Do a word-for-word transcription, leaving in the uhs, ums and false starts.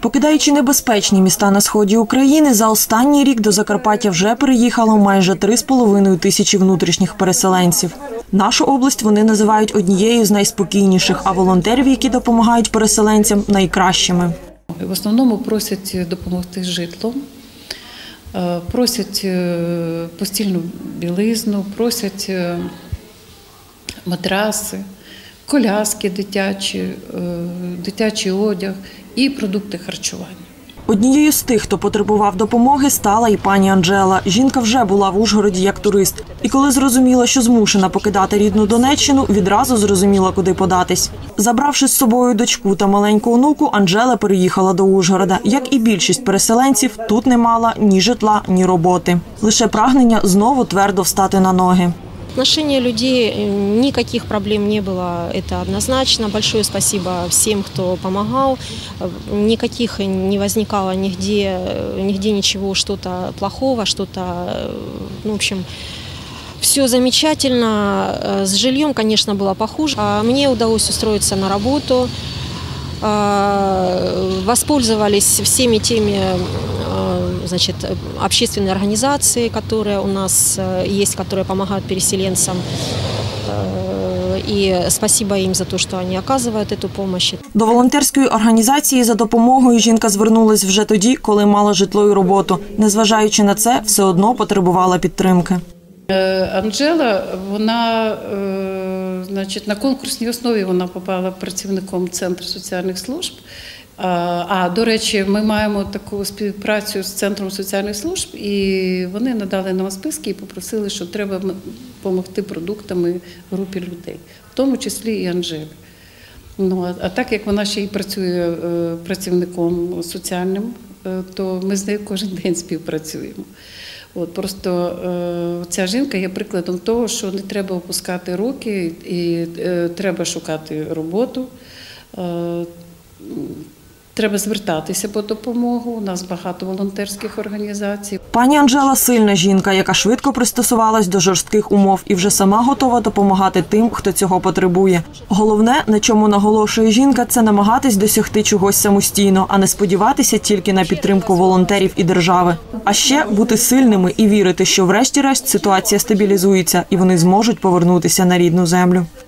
Покидаючи небезпечні міста на сході України, за останній рік до Закарпаття вже переїхало майже три з половиною тисячі внутрішніх переселенців. Нашу область вони називають однією з найспокійніших, а волонтерів, які допомагають переселенцям, найкращими. В основному просять допомогти з житлом, просять постільну білизну, просять матраси, коляски дитячі, дитячий одяг і продукти харчування. Однією з тих, хто потребував допомоги, стала і пані Анжела. Жінка вже була в Ужгороді як турист. І коли зрозуміла, що змушена покидати рідну Донеччину, відразу зрозуміла, куди податись. Забравши з собою дочку та маленьку онуку, Анжела переїхала до Ужгорода. Як і більшість переселенців, тут не мала ні житла, ні роботи. Лише прагнення знову твердо встати на ноги. В отношении людей никаких проблем не было, это однозначно. Большое спасибо всем, кто помогал. Никаких не возникало нигде, нигде ничего, что-то плохого, что-то, ну, в общем, все замечательно. С жильем, конечно, было похуже. Мне удалось устроиться на работу. Воспользовались всеми теми, значит, общественные организации, которые у нас есть, которые помогают переселенцам. І спасибо їм за те, що вони оказують цю допомогу. До волонтерської організації за допомогою жінка звернулась вже тоді, коли мала житло і роботу. Незважаючи на це, все одно потребувала підтримки. Анжела, вона, значить, на конкурсній основі вона попала працівником Центру соціальних служб. А, до речі, ми маємо таку співпрацю з Центром соціальних служб, і вони надали нам списки і попросили, що треба допомогти продуктами групі людей, в тому числі і Анжелі. Ну, а так як вона ще й працює працівником соціальним, то ми з нею кожен день співпрацюємо. От, просто е, ця жінка є прикладом того, що не треба опускати руки і е, треба шукати роботу. Е, Треба звертатися по допомогу, у нас багато волонтерських організацій. Пані Анжела – сильна жінка, яка швидко пристосувалась до жорстких умов і вже сама готова допомагати тим, хто цього потребує. Головне, на чому наголошує жінка, це намагатись досягти чогось самостійно, а не сподіватися тільки на підтримку волонтерів і держави. А ще бути сильними і вірити, що врешті-решт ситуація стабілізується і вони зможуть повернутися на рідну землю.